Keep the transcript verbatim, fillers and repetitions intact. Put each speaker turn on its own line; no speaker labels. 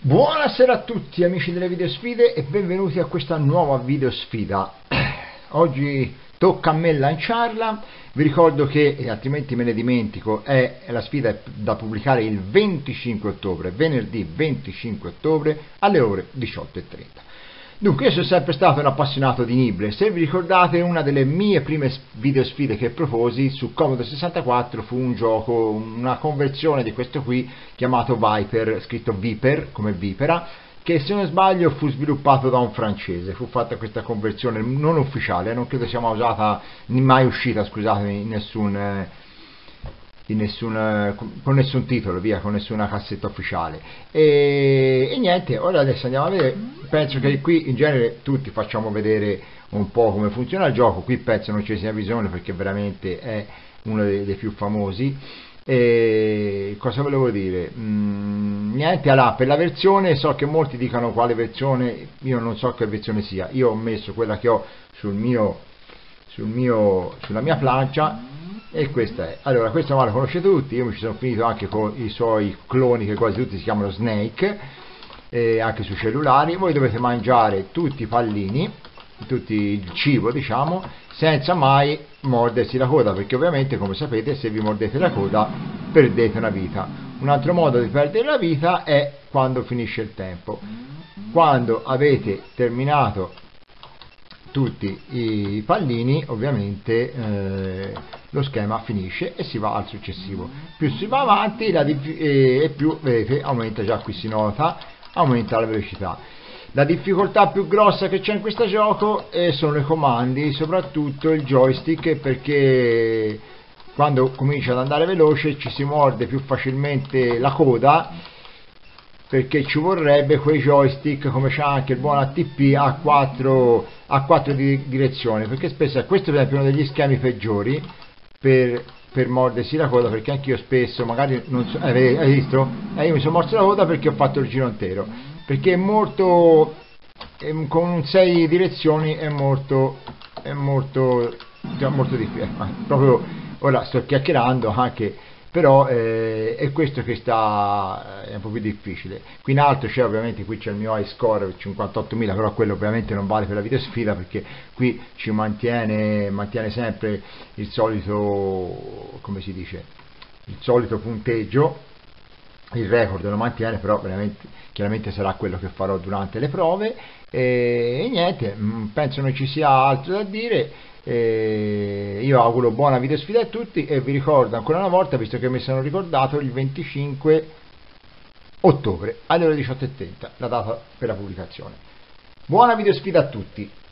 Buonasera a tutti amici delle videosfide e benvenuti a questa nuova videosfida. Oggi tocca a me lanciarla. Vi ricordo che, e altrimenti me ne dimentico, è la sfida da pubblicare il venticinque ottobre, venerdì venticinque ottobre alle ore diciotto e trenta. Dunque, io sono sempre stato un appassionato di Nibble. Se vi ricordate, una delle mie prime videosfide che proposi su Commodore sessantaquattro fu un gioco, una conversione di questo qui chiamato Viper, scritto Viper come Vipera, che se non sbaglio fu sviluppato da un francese. Fu fatta questa conversione non ufficiale, non credo sia mai usata, né mai uscita, scusatemi, in nessun... Eh, Di nessun, con nessun titolo, via, con nessuna cassetta ufficiale. E, e niente, ora adesso andiamo a vedere. Penso che qui in genere tutti facciamo vedere un po' come funziona il gioco. Qui penso non ci sia bisogno perché veramente è uno dei, dei più famosi. E cosa volevo dire? Mm, niente, allora, per la versione, so che molti dicano quale versione, io non so che versione sia. Io ho messo quella che ho sul mio, sul mio, sulla mia plancia. E questa è, allora, questo ma lo conoscete tutti, io mi ci sono finito anche con i suoi cloni che quasi tutti si chiamano Snake, eh, anche sui cellulari. Voi dovete mangiare tutti i pallini, tutti il cibo diciamo, senza mai mordersi la coda, perché ovviamente come sapete se vi mordete la coda perdete una vita. Un altro modo di perdere la vita è quando finisce il tempo. Quando avete terminato tutti i pallini ovviamente eh, lo schema finisce e si va al successivo. Più si va avanti la e, e più vedete aumenta, già qui si nota, aumenta la velocità. La difficoltà più grossa che c'è in questo gioco eh, sono i comandi, soprattutto il joystick, perché quando comincia ad andare veloce ci si morde più facilmente la coda, perché ci vorrebbe quei joystick come c'è anche il buon A T P a quattro, a quattro di direzioni, perché spesso è questo per esempio uno degli schemi peggiori per, per mordersi la coda, perché anche io spesso magari non so, eh, hai visto? Eh, io mi sono morso la coda perché ho fatto il giro intero, perché è molto è, con sei direzioni è molto è molto cioè, molto difficile, proprio ora sto chiacchierando anche, però eh, è questo che sta è un po' più difficile. Qui in alto c'è ovviamente, qui c'è il mio high score cinquantottomila, però quello ovviamente non vale per la videosfida, perché qui ci mantiene mantiene sempre il solito, come si dice, il solito punteggio, il record lo mantiene, però veramente chiaramente sarà quello che farò durante le prove. E, e niente, penso non ci sia altro da dire. E io auguro buona videosfida a tutti e vi ricordo ancora una volta, visto che mi sono ricordato, il venticinque ottobre alle ore diciotto e trenta la data per la pubblicazione. Buona videosfida a tutti.